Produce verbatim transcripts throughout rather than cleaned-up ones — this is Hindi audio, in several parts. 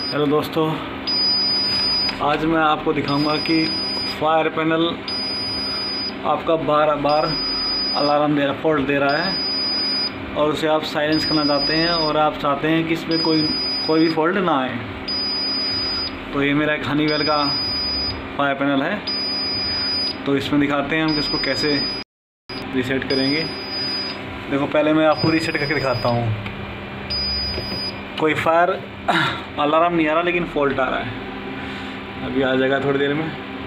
हेलो दोस्तों, आज मैं आपको दिखाऊंगा कि फायर पैनल आपका बार बार अलार्म दे रहा फॉल्ट दे रहा है और उसे आप साइलेंस करना चाहते हैं और आप चाहते हैं कि इसमें कोई कोई भी फॉल्ट ना आए। तो ये मेरा एक हनीवेल का फायर पैनल है। तो इसमें दिखाते हैं हम कि इसको कैसे रीसेट करेंगे। देखो, पहले मैं आपको रीसेट करके दिखाता हूँ। कोई फायर अलार्म नहीं आ रहा लेकिन फॉल्ट आ रहा है। अभी आ जाएगा थोड़ी देर में।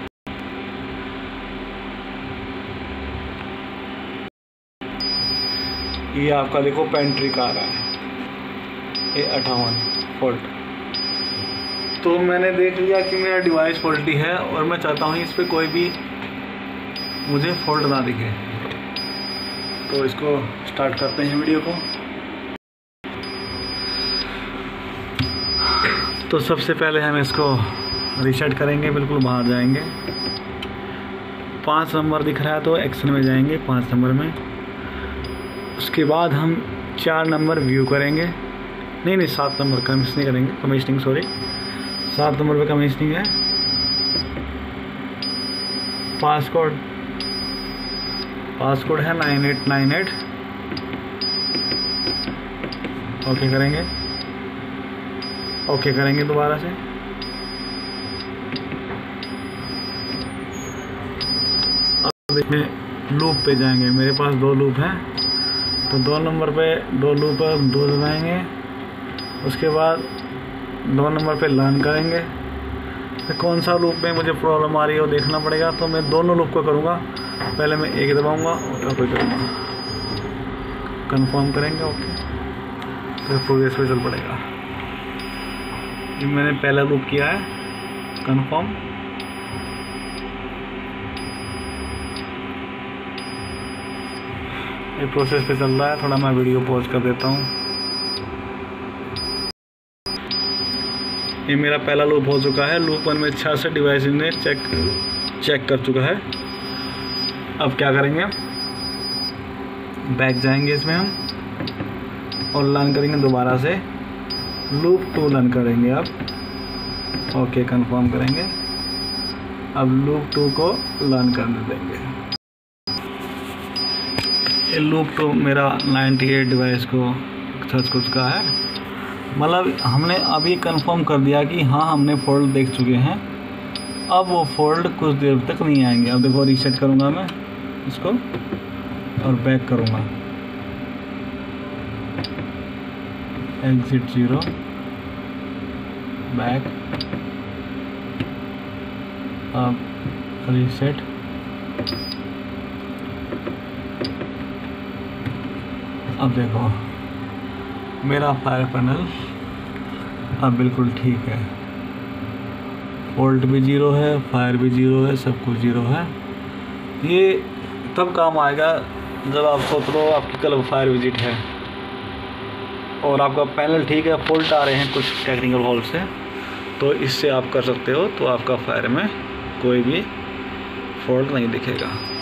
ये आपका देखो पेंट्री का आ रहा है ए अट्ठावन फॉल्ट। तो मैंने देख लिया कि मेरा डिवाइस फॉल्टी है और मैं चाहता हूँ इस पर कोई भी मुझे फॉल्ट ना दिखे। तो इसको स्टार्ट करते हैं वीडियो को। तो सबसे पहले हम इसको रीसेट करेंगे, बिल्कुल बाहर जाएंगे। पाँच नंबर दिख रहा है तो एक्शन में जाएंगे पाँच नंबर में। उसके बाद हम चार नंबर व्यू करेंगे। नहीं नहीं सात नंबर कमीशनिंग करेंगे, कमीशनिंग सॉरी सात नंबर पे कमीशनिंग है। पासकोड पासकोड है nine eight nine eight. Okay करेंगे ओके okay करेंगे दोबारा से। अब इसमें लूप पे जाएंगे। मेरे पास दो लूप हैं तो दो नंबर पे दो लूप दो दबाएंगे। उसके बाद दो नंबर पे लर्न करेंगे। फिर कौन सा लूप में मुझे प्रॉब्लम आ रही है वो देखना पड़ेगा। तो मैं दोनों लूप को करूँगा। पहले मैं एक दबाऊँगा और ओके करूँगा, कंफर्म करेंगे। ओके, फिर प्रोग्रेस पे चल पड़ेगा। मैंने पहला लूप किया है कंफर्म। ये प्रोसेस पे चल रहा है। थोड़ा मैं वीडियो पॉज कर देता हूँ। ये मेरा पहला लूप हो चुका है। लूप वन में छियासठ डिवाइस ने चेक चेक कर चुका है। अब क्या करेंगे, बैक जाएंगे इसमें हम और लर्न करेंगे दोबारा से। लूप टू लर्न करेंगे। अब ओके कंफर्म करेंगे। अब लूप टू को लर्न करने देंगे। ये लूप टू मेरा अट्ठानवे डिवाइस को सर्च कर चुका है। मतलब हमने अभी कंफर्म कर दिया कि हाँ हमने फॉल्ट देख चुके हैं। अब वो फॉल्ट कुछ देर तक नहीं आएंगे। अब देखो रीसेट करूँगा मैं इसको और बैक करूँगा। एग्जिट जीरो, बैक, अब रीसेट। अब देखो मेरा फायर पैनल अब बिल्कुल ठीक है। वोल्ट भी जीरो है, फायर भी जीरो है, सब कुछ जीरो है। ये तब काम आएगा जब आप सोच लो आपकी कल फायर विजिट है और आपका पैनल ठीक है, फॉल्ट आ रहे हैं कुछ टेक्निकल फॉल्ट से। तो इससे आप कर सकते हो। तो आपका फायर में कोई भी फॉल्ट नहीं दिखेगा।